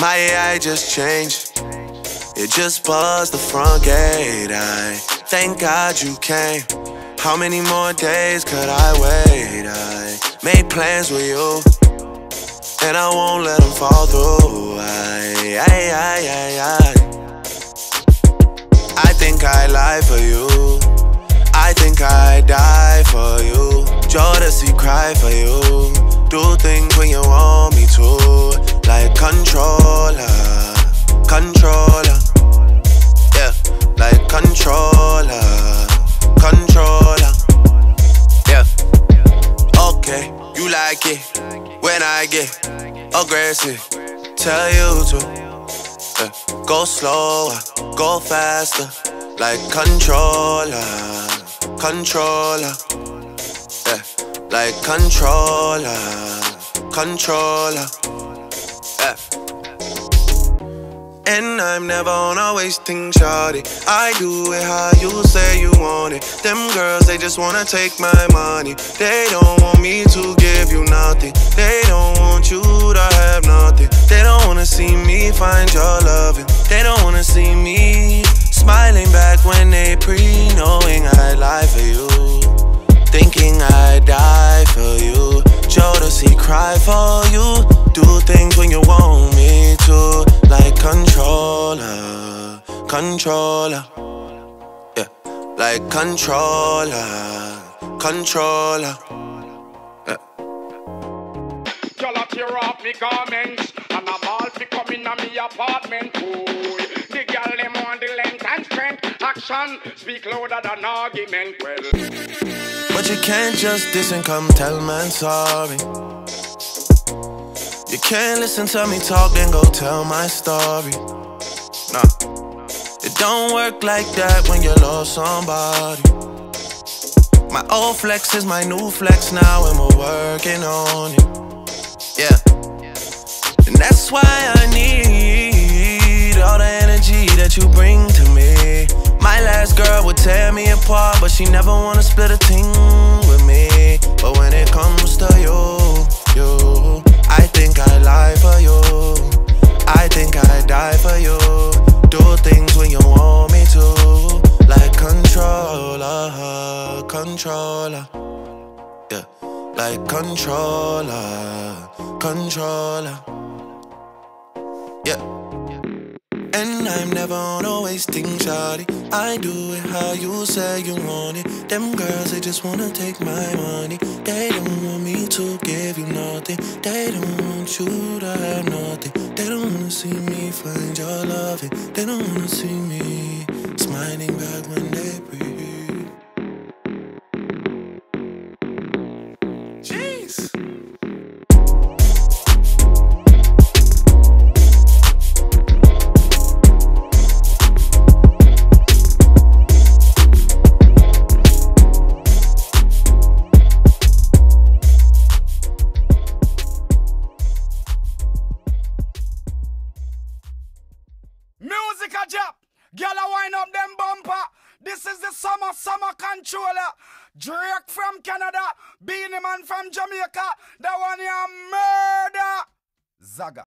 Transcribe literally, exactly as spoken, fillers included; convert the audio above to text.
My A I just changed. It just buzzed the front gate. I thank God you came. How many more days could I wait? I made plans with you, and I won't let them fall through. I, I, I, I, I. I think I lie for you. I think I die for you. Jodeci cry for you. Do things when you want me to, like controller, controller, yeah, like controller, controller, yeah. Okay, you like it when I get aggressive. Tell you to yeah. Go slower, go faster, like controller, controller, yeah, like controller, controller, yeah. And I'm never on a wasting shawty. I do it how you say you want it. Them girls, they just wanna take my money. They don't want me to give you nothing. They don't want you to have nothing. They don't wanna see me find your loving. They don't wanna see me smiling back when they pre-knowing I lie for you, thinking I die for you. Jodeci cry for you. Do things when you want me to, like controller, controller, yeah, like controller, controller, yeah. Y'all up tear off me garments, and I'm all fi come in a me apartment. Ooh, the girl them on the length and strength. Action speak louder than argument. Well, but you can't just diss and come tell man sorry. You can't listen to me talk, then go tell my story. Nah, it don't work like that when you lost somebody. My old flex is my new flex now, and we're working on it. Yeah, and that's why I need all the energy that you bring to me. My last girl would tear me apart, but she never wanna split a thing with me. But when it comes to you, you, I think I lie for you. I think I die for you. Do things when you want me to, like controller, controller, yeah, like controller, controller, yeah. And I'm never on a wasting shawty. I do it how you say you want it. Them girls, they just wanna take my money. They don't want me to give you nothing. They don't want you to have nothing. They don't wanna see me find your loving. They don't wanna see me smiling back when they breathe. Jeez. music a drop, girl a wind up them bumper. This is the summer, summer controller. Drake from Canada, Beanie Man from Jamaica. That one you murder. Zaga.